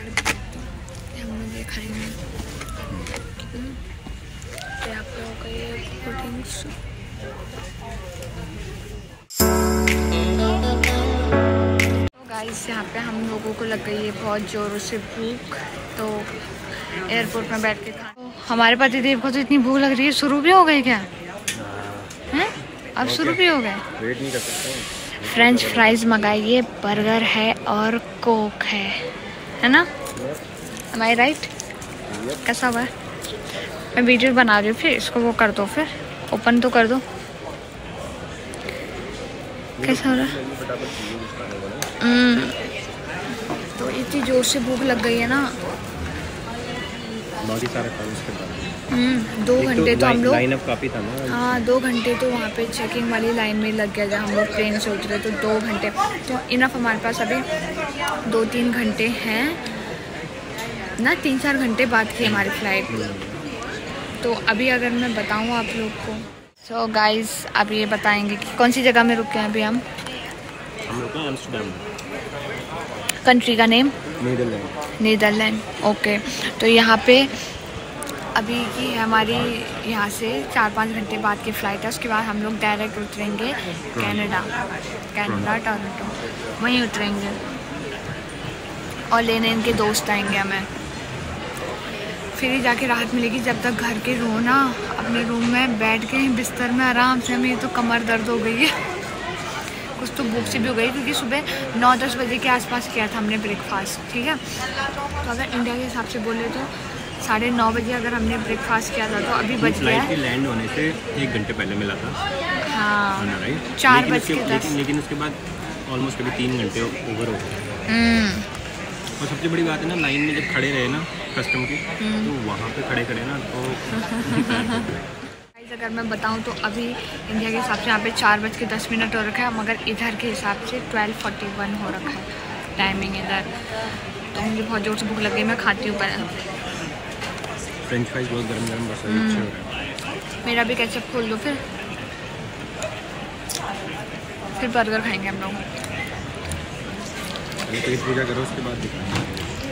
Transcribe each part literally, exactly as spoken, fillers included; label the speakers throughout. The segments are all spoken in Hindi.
Speaker 1: हम लोग ये खाएंगे। तो यहाँ पे हो गई है पुडिंग्स। तो गाइस यहाँ पे हम लोगों को लग गई है बहुत ज़ोरों से भूख, तो एयरपोर्ट में बैठ के खा। तो हमारे पतिदेव को तो इतनी भूख लग रही है, शुरू भी हो गई क्या हैं? अब शुरू भी हो गए।
Speaker 2: वेट नहीं कर सकते।
Speaker 1: फ्रेंच फ्राइज मंगाइए, बर्गर है और कोक है, है ना? Am I right? कैसा हुआ? मैं वीडियो बना रही हूँ, फिर इसको वो कर दो, फिर ओपन तो कर दो। कैसा हो रहा है? तो इतनी जोर से भूख लग गई है ना।
Speaker 2: बाकी सारे काम उसके बाद।
Speaker 1: हम्म दो घंटे तो हम लोग
Speaker 2: लाइन अप काफ़ी था ना।
Speaker 1: हाँ, दो घंटे तो वहाँ पे चेकिंग वाली लाइन में लग गया जब हम लोग ट्रेन से उतरे, तो दो घंटे तो इनफ हमारे पास अभी दो तीन घंटे हैं ना, तीन चार घंटे बाद की हमारी फ़्लाइट। तो अभी अगर मैं बताऊँ आप लोग को, सो गाइस अब ये बताएंगे कि कौन सी जगह में रुके हैं अभी हम।
Speaker 2: हम रुके हैं एम्स्टर्डम।
Speaker 1: कंट्री का नेम
Speaker 2: नीदरलैंड।
Speaker 1: Netherland, okay. तो यहाँ पे अभी की है हमारी यहाँ से चार पाँच घंटे बाद की फ़्लाइट है। उसके बाद हम लोग डायरेक्ट उतरेंगे कनाडा, कनाडा टोरंटो, वहीं उतरेंगे और लेने इनके दोस्त आएंगे हमें। फिर ही जाके राहत मिलेगी, जब तक घर के रहो ना अपने रूम में बैठ के बिस्तर में आराम से। हमें तो कमर दर्द हो गई है, कुछ तो भूख से भी हो गई, क्योंकि सुबह नौ दस बजे के आसपास किया था हमने ब्रेकफास्ट, ठीक है। तो अगर इंडिया के हिसाब से बोले तो साढ़े नौ बजे अगर हमने ब्रेकफास्ट किया था, तो अभी बज गया है।
Speaker 2: लैंड होने से एक घंटे पहले मिला था।
Speaker 1: हाँ,
Speaker 2: राइट।
Speaker 1: चार बज के दस।
Speaker 2: लेकिन, लेकिन उसके बाद ऑलमोस्ट कभी तीन घंटे ओवर हो गए। और सबसे बड़ी बात है ना, लाइन में जब खड़े रहे ना कस्टम की, तो वहाँ पे खड़े खड़े ना तो
Speaker 1: अगर मैं बताऊं तो अभी इंडिया के हिसाब से यहाँ पे चार बज के दस मिनट हो रखा है, मगर इधर के हिसाब से ट्वेल्व फोर्टी वन हो रखा है टाइमिंग इधर। तो मुझे बहुत जोर से भूख लग गई, मैं खाती हूँ पहले।
Speaker 2: फ्रेंच फ्राइज बहुत गरम गरम बस अच्छे हो रहे हैं।
Speaker 1: मेरा भी केचप खोल दो, फिर फिर बर्गर खाएंगे हम लोग।
Speaker 2: पहले पेट पूजा करो, उसके बाद दिखाएंगे।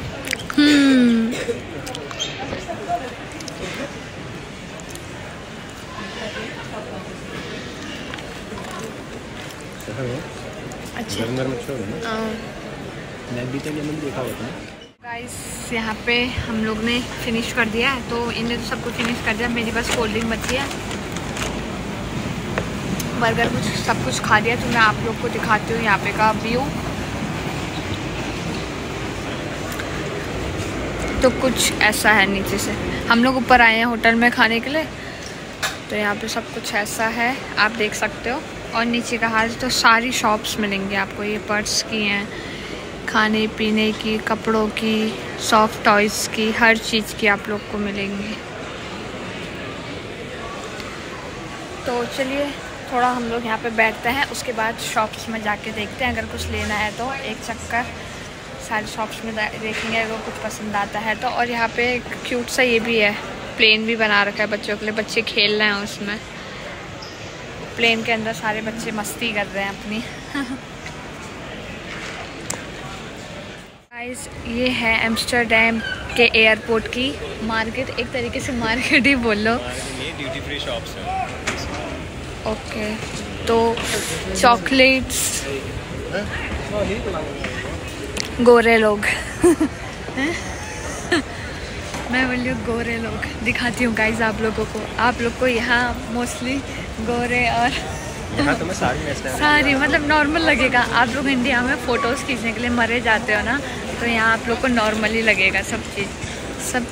Speaker 1: अच्छा,
Speaker 2: गरम गरम अच्छे हो रहे हैं ना। मैं भी तक मैंने देखा हुआ था।
Speaker 1: गाइस यहाँ पे हम लोग ने फिनिश कर दिया है, तो इन्हें तो सबको फिनिश कर दिया, मेरी बस कोल्ड ड्रिंक बची है। बर्गर कुछ सब कुछ खा दिया। तो मैं आप लोग को दिखाती हूँ यहाँ पे का व्यू। तो कुछ ऐसा है, नीचे से हम लोग ऊपर आए हैं होटल में खाने के लिए। तो यहाँ पे सब कुछ ऐसा है, आप देख सकते हो। और नीचे का हाल तो सारी शॉप्स मिलेंगी आपको, ये पर्स की हैं, खाने पीने की, कपड़ों की, सॉफ्ट टॉयज़ की, हर चीज़ की आप लोग को मिलेंगी। तो चलिए थोड़ा हम लोग यहाँ पे बैठते हैं, उसके बाद शॉप्स में जाके देखते हैं। अगर कुछ लेना है तो एक चक्कर सारे शॉप्स में देखेंगे, अगर कुछ पसंद आता है तो। और यहाँ पे एक क्यूट सा ये भी है, प्लेन भी बना रखा है बच्चों के लिए, बच्चे खेल रहे हैं उसमें। प्लेन के अंदर सारे बच्चे मस्ती कर रहे हैं अपनी। गाइस ये है एम्स्टर्डम के एयरपोर्ट की मार्केट, एक तरीके से मार्केट ही बोल लो।
Speaker 2: ये ड्यूटी फ्री शॉप्स हैं।
Speaker 1: ओके, तो चॉकलेट्स, गोरे लोग मैं बोल रही हूँ गोरे लोग दिखाती हूँ गाइस आप लोगों को। आप लोग को यहाँ मोस्टली गोरे और
Speaker 2: यहाँ तो मैं सारी
Speaker 1: सारी मतलब नॉर्मल लगेगा। आप लोग इंडिया में फ़ोटोज़ खींचने के लिए मरे जाते हो ना, तो यहाँ आप लोग को नॉर्मल ही लगेगा सब चीज़ सब।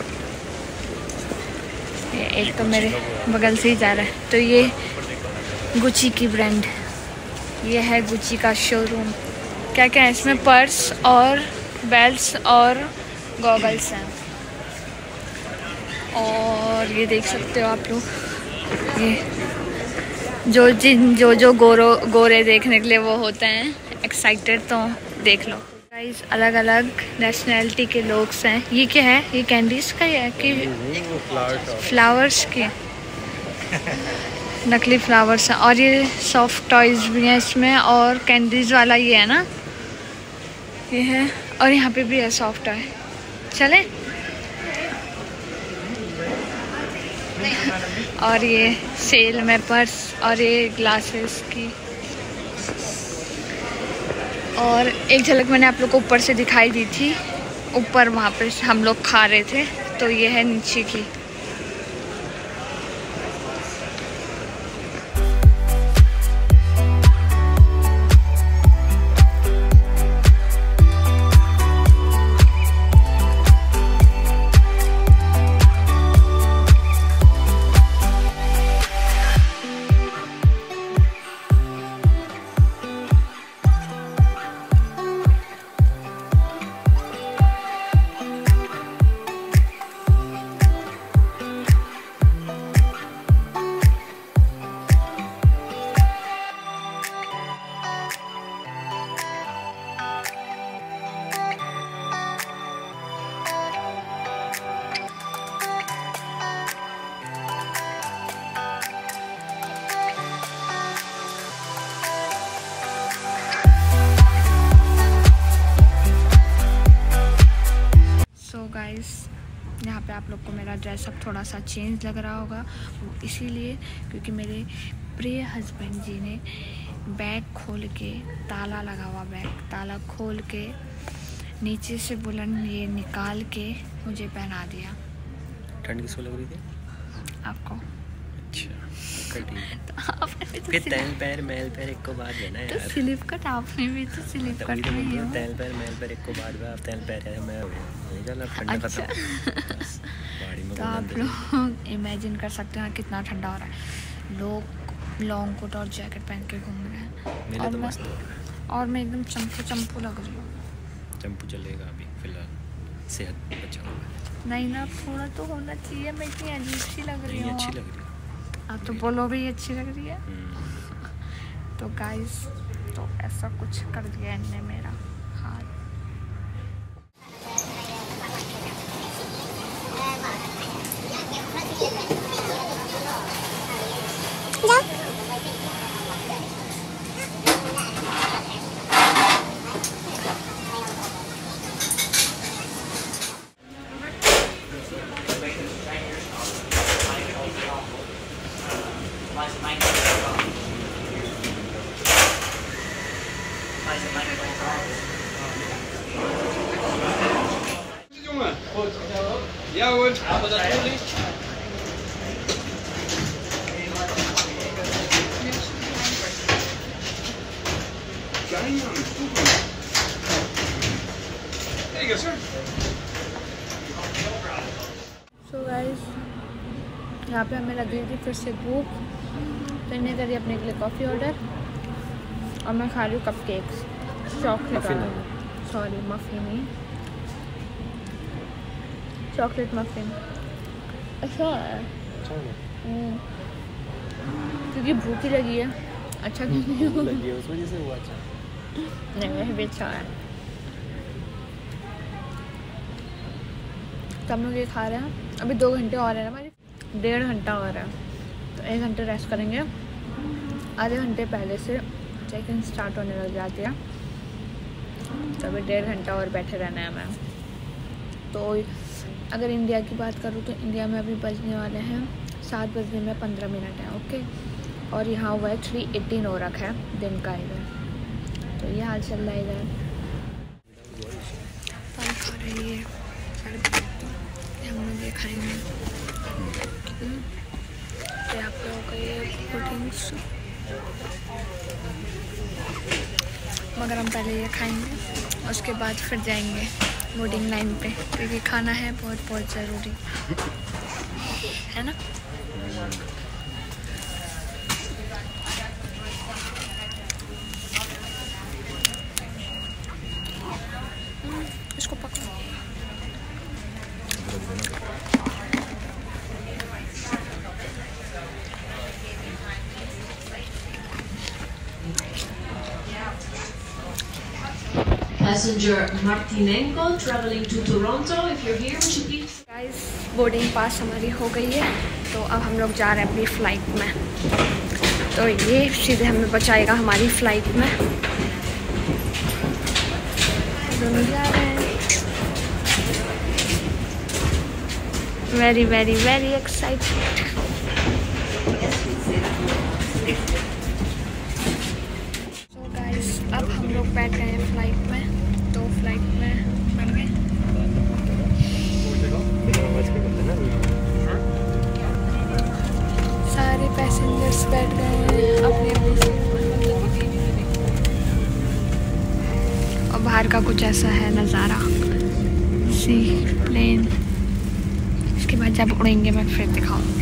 Speaker 1: ये एक तो मेरे बगल से ही जा रहा है। तो ये गुची की ब्रांड, ये है गुची का शोरूम। क्या क्या है इसमें, पर्स और बेल्ट्स और गॉगल्स हैं। और ये देख सकते हो आप लोग, ये जो जिन जो जो गोरो गोरे देखने के लिए वो होते हैं एक्साइटेड, तो देख लो गाइस। अलग अलग नेशनैलिटी के लोग हैं। ये क्या है, ये कैंडीज का है कि फ्लावर्स के नकली फ्लावर्स हैं। और ये सॉफ्ट टॉयज भी हैं इसमें, और कैंडीज वाला ये है ना, ये है। और यहाँ पे भी है सॉफ्ट टॉय, चले? और ये सेल में पर्स और ये ग्लासेस की, और एक झलक मैंने आप लोग को ऊपर से दिखाई दी थी, ऊपर वहाँ पे हम लोग खा रहे थे, तो ये है नीचे की। यहाँ पे आप लोग को मेरा ड्रेसअप थोड़ा सा चेंज लग रहा होगा, वो इसीलिए क्योंकि मेरे प्रिय हस्बैंड जी ने बैग खोल के, ताला लगा हुआ बैग, ताला खोल के नीचे से बुलंद ये निकाल के मुझे पहना दिया।
Speaker 2: ठंड किसको लग रही थी?
Speaker 1: आपको।
Speaker 2: अच्छा,
Speaker 1: तो आपने भी तो
Speaker 2: फिर तैल पैर मैल पैर एक को बाद देना यार।
Speaker 1: तो स्लिप कट आपने भी तो स्लिप कट में ही हो।
Speaker 2: तैल पैर मैल पैर एक को बाद में आप तैल पैर है मैं हो गया चल अब ठंडा
Speaker 1: अच्छा।
Speaker 2: गाड़ी में
Speaker 1: तो आप लोग इमेजिन कर सकते हैं कितना ठंडा हो रहा है। लोग लॉन्ग कोट और जैकेट पहन के घूम रहे हैं।
Speaker 2: मेरे
Speaker 1: और
Speaker 2: तो
Speaker 1: मैं
Speaker 2: मस्त हो रहा है।
Speaker 1: और मैं एकदम चंपू चंपू लग रही हूँ।
Speaker 2: चंपू चलेगा अभी फिलहाल, सेहत अच्छा होगा।
Speaker 1: नहीं ना, थोड़ा तो होना चाहिए। मैं इतनी अजीब सी लग रही हूँ।
Speaker 2: अच्छी लग रही है।
Speaker 1: आप तो बोलो भी अच्छी लग रही है। तो गाइस, तो ऐसा कुछ कर दिया इनने मेरा हाल।
Speaker 3: Ja hoor. Aber das tue ich.
Speaker 1: So guys, यहाँ पे हमें लगी थी फिर से भूख, तो इन्हें करी अपने के लिए कॉफ़ी ऑर्डर, और मैं खा रही हूँ cup cakes, chocolate sorry muffin ही, चॉकलेट मफिन। अच्छा है क्योंकि भूख ही लगी है। अच्छा क्यों नहीं
Speaker 2: लगी है उस वजह से हुआ। अच्छा
Speaker 1: नहीं, वह भी अच्छा है। तो हम लोग ये खा रहे हैं। अभी दो घंटे और है ना हमारी, डेढ़ घंटा और है, तो एक घंटे रेस्ट करेंगे। आधे घंटे पहले से चेक इन स्टार्ट होने लग जाती है, तो अभी डेढ़ घंटा और बैठे रहना है हमें। तो अगर इंडिया की बात करूँ तो इंडिया में अभी बजने वाले हैं सात बजने में पंद्रह मिनट है, ओके। और यहाँ हुआ है थ्री एटीन हो रखा है दिन का इधर, तो ये हाल चल रहा है इधर। पान खा रही है, हम लोग ये खाएंगे। तो आप लोगों का ये पुडिंग्स, मगर हम पहले ये खाएंगे, उसके बाद फिर जाएंगे बोर्डिंग लाइन पे, क्योंकि खाना है बहुत बहुत ज़रूरी है ना। इसको पकड़ो।
Speaker 4: Passenger Martinenko traveling to Toronto. If you're here, would you please?
Speaker 1: Guys, boarding pass हमारी हो गई है, तो अब हम लोग जा रहे हैं अपनी फ़्लाइट में। तो ये सीधे हमें बचाएगा हमारी फ़्लाइट में। दोनों जा रहे हैं। Very very very excited. So guys अब हम लोग बैठ गए हैं फ्लाइट में, तो फ्लाइट में बढ़ गए। सारे पैसेंजर्स बैठ गए हैं अपने अपने सीट पर। और बाहर का कुछ ऐसा है नज़ारा, सी प्लेन। इसके बाद जब उड़ेंगे मैं फिर दिखाऊंगी।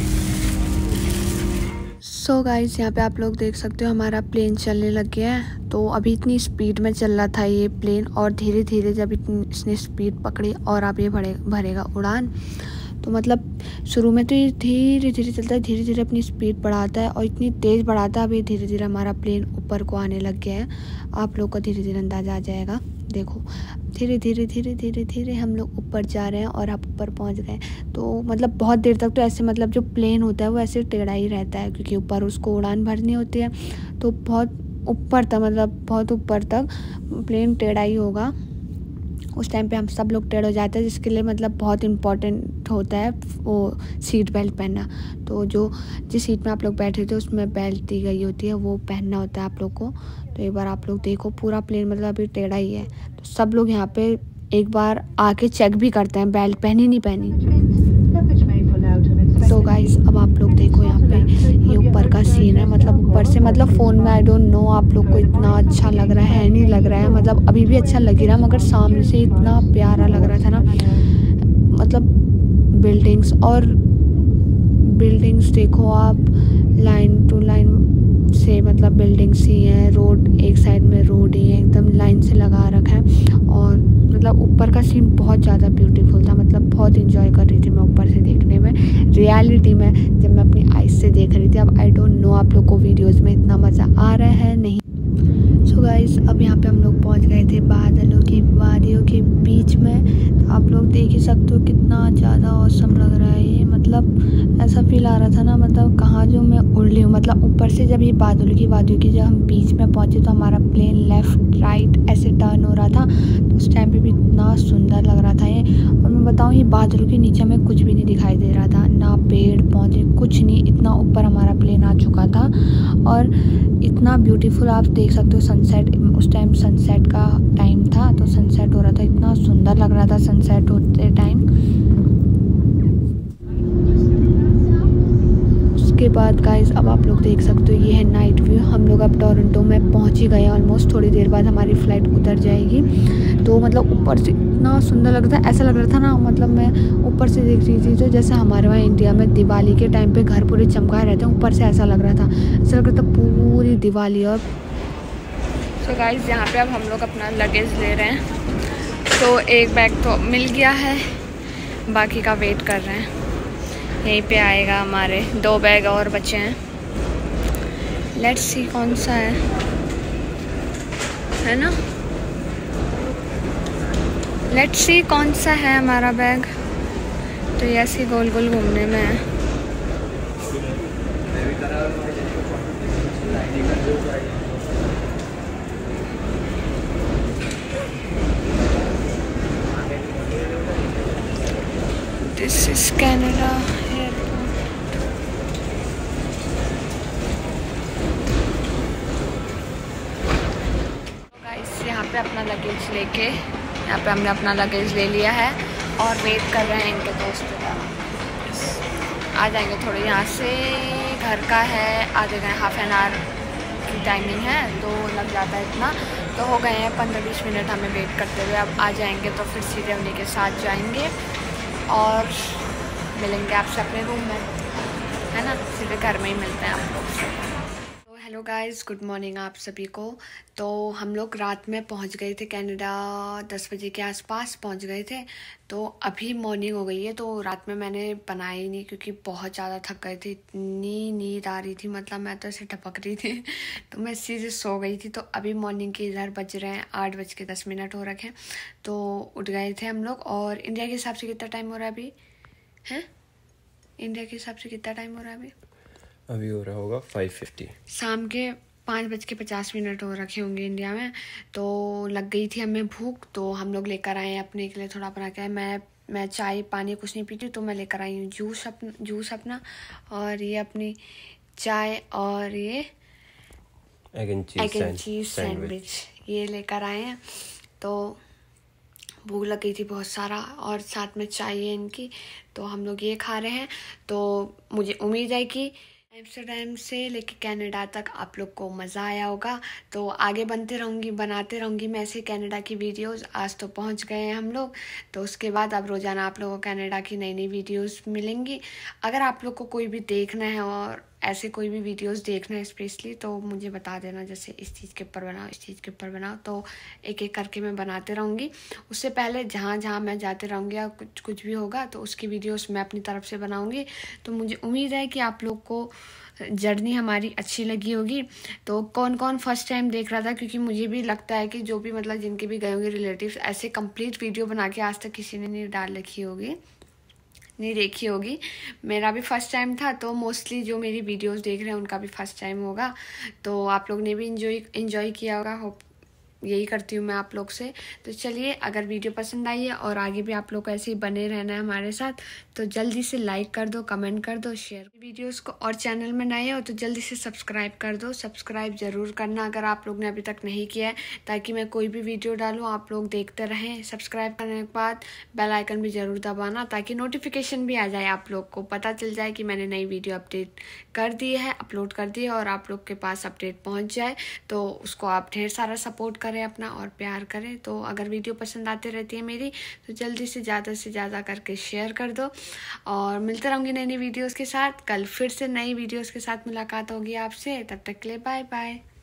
Speaker 1: सो गाइस यहाँ पे आप लोग देख सकते हो हमारा प्लेन चलने लग गया है। तो अभी इतनी स्पीड में चल रहा था ये प्लेन, और धीरे धीरे जब इतनी इसने स्पीड पकड़ी और अब ये भरे भरेगा उड़ान, तो मतलब शुरू में तो ये धीरे धीरे चलता है, धीरे धीरे अपनी स्पीड बढ़ाता है और इतनी तेज़ बढ़ाता है। अब ये धीरे धीरे हमारा प्लेन ऊपर को आने लग गया है। आप लोग को धीरे धीरे अंदाज़ा आ जाएगा। देखो धीरे धीरे धीरे धीरे धीरे हम लोग ऊपर जा रहे हैं और आप ऊपर पहुंच गए। तो मतलब बहुत देर तक तो ऐसे मतलब जो प्लेन होता है वो ऐसे टेढ़ा ही रहता है, क्योंकि ऊपर उसको उड़ान भरनी होती है। तो बहुत ऊपर तक मतलब बहुत ऊपर तक प्लेन टेढ़ा ही होगा। उस टाइम पे हम सब लोग टेढ़ हो जाते हैं, जिसके लिए मतलब बहुत इम्पॉर्टेंट होता है वो सीट बेल्ट पहनना। तो जो जिस सीट में आप लोग बैठे थे उसमें बेल्ट दी गई होती है, वो पहनना होता है आप लोग को। तो एक बार आप लोग देखो पूरा प्लेन मतलब अभी टेढ़ा ही है। तो सब लोग यहाँ पे एक बार आके चेक भी करते हैं बेल्ट पहनी नहीं पहनी। तो गाइस अब आप लोग देखो यहाँ पे ये ऊपर का सीन है। मतलब ऊपर से मतलब फ़ोन में आई डोंट नो आप लोग को इतना अच्छा लग रहा है नहीं लग रहा है, मतलब अभी भी अच्छा लग रहा है, मगर सामने से इतना प्यारा लग रहा था ना। मतलब बिल्डिंग्स और बिल्डिंग्स देखो आप, लाइन टू लाइन से मतलब बिल्डिंग्स ही हैं। रोड एक साइड में रोड ही है, एकदम लाइन से लगा रखा है। और मतलब ऊपर का सीन बहुत ज़्यादा ब्यूटीफुल था। मतलब बहुत इंजॉय कर रही थी मैं ऊपर से देखने में, रियलिटी में जब मैं अपनी आइज़ से देख रही थी। अब आई डोंट नो आप लोग को वीडियोस में इतना मज़ा आ रहा है नहीं। सो गाइस अब यहाँ पे हम लोग पहुँच गए थे बादलों की वादियों के बीच में। तो आप लोग देख ही सकते हो कितना ज़्यादा औसम लग रहा है ये। मतलब ऐसा फील आ रहा था ना, मतलब कहाँ जो मैं उड़ रही हूँ। मतलब ऊपर से जब ये बादलों की वादियों की जब हम बीच में पहुँचे तो हमारा प्लेन लेफ़्ट राइट ऐसे टर्न हो रहा था। तो उस टाइम पे भी इतना सुंदर लग रहा था ये। और मैं बताऊँ ये बादलों के नीचे में कुछ भी नहीं दिखाई दे रहा था, ना पेड़ पौधे कुछ नहीं। इतना ऊपर हमारा प्लेन आ चुका था और इतना ब्यूटीफुल आप देख सकते हो सनसेट। उस टाइम सनसेट का टाइम था तो सनसेट हो रहा था, इतना सुंदर लग रहा था सनसेट होते टाइम। उसके बाद गाइस अब आप लोग देख सकते हो ये है नाइट व्यू। हम लोग अब टोरंटो में पहुंच ही गए ऑलमोस्ट। थोड़ी देर बाद हमारी फ़्लाइट उतर जाएगी। तो मतलब ऊपर से इतना सुंदर लग रहा था, ऐसा लग रहा था ना मतलब मैं ऊपर से देख रही थी तो जैसे हमारे वहाँ इंडिया में दिवाली के टाइम पे घर पूरे चमकाए रहते हैं, ऊपर से ऐसा लग रहा था। ऐसा लग रहा था पूरी दिवाली। और तो गाइस यहाँ पे अब हम लोग अपना लगेज ले रहे हैं। तो एक बैग तो मिल गया है, बाकी का वेट कर रहे हैं, यहीं पे आएगा। हमारे दो बैग और बचे हैं, लेट्स सी कौन सा है, है ना। लेट्स सी कौन सा है हमारा बैग। तो ये ऐसे गोल गोल घूमने में है। This is Canada guys. यहाँ पे अपना लगेज लेके यहाँ पे हमने अपना लगेज ले लिया है और वेट कर रहे हैं इनके दोस्तों का। आ जाएंगे थोड़े यहाँ से, घर का है आधे घंटे हाफ एन आवर की टाइमिंग है तो लग जाता है इतना। तो हो गए हैं पंद्रह बीस मिनट हमें वेट करते हुए। अब आ जाएंगे तो फिर सीधे उन्हीं के साथ जाएंगे और मिलेंगे आपसे अपने रूम में, है ना। सीधे घर में ही मिलते हैं आप लोग से। तो हेलो गाइस, गुड मॉर्निंग आप सभी को। तो हम लोग रात में पहुंच गए थे कनाडा, दस बजे के आसपास पहुंच गए थे। तो अभी मॉर्निंग हो गई है। तो रात में मैंने बनाया ही नहीं क्योंकि बहुत ज़्यादा थक गए थे, इतनी नींद आ रही थी, मतलब मैं तो ऐसे टपक रही थी तो मैं सीधे सो गई थी। तो अभी मॉर्निंग के इधर बज रहे हैं आठ बज के दस मिनट हो रखे हैं। तो उठ गए थे हम लोग। और इंडिया के हिसाब से कितना टाइम हो रहा है अभी, हैं इंडिया के हिसाब से कितना टाइम हो रहा है अभी?
Speaker 2: अभी हो रहा होगा फाइव फिफ्टी,
Speaker 1: शाम के पाँच बज के पचास मिनट हो रखे होंगे इंडिया में। तो लग गई थी हमें भूख, तो हम लोग लेकर आए अपने के लिए थोड़ा बना के। मैं मैं चाय पानी कुछ नहीं पीती, तो मैं लेकर आई हूँ जूस अपना जूस अपना और ये अपनी चाय और ये
Speaker 2: egg and cheese
Speaker 1: egg and cheese sandwich ये लेकर आए हैं। तो भूख लग गई थी बहुत सारा और साथ में चाहिए इनकी, तो हम लोग ये खा रहे हैं। तो मुझे उम्मीद है कि एम्स्टर्डम से लेके कनाडा तक आप लोग को मज़ा आया होगा। तो आगे बनते रहूँगी बनाते रहूँगी मैं ऐसे कनाडा की वीडियोस। आज तो पहुँच गए हैं हम लोग, तो उसके बाद अब रोज़ाना आप लोगों को कनाडा की नई नई वीडियोस मिलेंगी। अगर आप लोग को कोई भी देखना है और ऐसे कोई भी वीडियोस देखना है स्पेशली, तो मुझे बता देना, जैसे इस चीज़ के ऊपर बनाओ इस चीज़ के ऊपर बनाओ, तो एक एक करके मैं बनाते रहूँगी। उससे पहले जहाँ जहाँ मैं जाते रहूँगी या कुछ कुछ भी होगा तो उसकी वीडियोस मैं अपनी तरफ से बनाऊँगी। तो मुझे उम्मीद है कि आप लोग को जर्नी हमारी अच्छी लगी होगी। तो कौन कौन फर्स्ट टाइम देख रहा था, क्योंकि मुझे भी लगता है कि जो भी मतलब जिनके भी गए होंगे रिलेटिव्स, ऐसे कंप्लीट वीडियो बना के आज तक किसी ने नहीं डाल रखी होगी नहीं देखी होगी। मेरा भी फर्स्ट टाइम था, तो मोस्टली जो मेरी वीडियोस देख रहे हैं उनका भी फर्स्ट टाइम होगा। तो आप लोग ने भी इंजॉय इंजॉय किया होगा, होप यही करती हूँ मैं आप लोग से। तो चलिए, अगर वीडियो पसंद आई है और आगे भी आप लोग को ऐसे ही बने रहना है हमारे साथ, तो जल्दी से लाइक कर दो, कमेंट कर दो, शेयर वीडियोस को। और चैनल में नए हो तो जल्दी से सब्सक्राइब कर दो। सब्सक्राइब ज़रूर करना अगर आप लोग ने अभी तक नहीं किया है, ताकि मैं कोई भी वीडियो डालूँ आप लोग देखते रहें। सब्सक्राइब करने के बाद बेल आइकन भी ज़रूर दबाना, ताकि नोटिफिकेशन भी आ जाए, आप लोग को पता चल जाए कि मैंने नई वीडियो अपडेट कर दी है अपलोड कर दी है और आप लोग के पास अपडेट पहुँच जाए। तो उसको आप ढेर सारा सपोर्ट करें अपना और प्यार करें। तो अगर वीडियो पसंद आती रहती है मेरी, तो जल्दी से ज़्यादा से ज़्यादा करके शेयर कर दो। और मिलते रहूँगी नई नई वीडियोस के साथ। कल फिर से नई वीडियोस के साथ मुलाकात होगी आपसे। तब तक के लिए बाय बाय।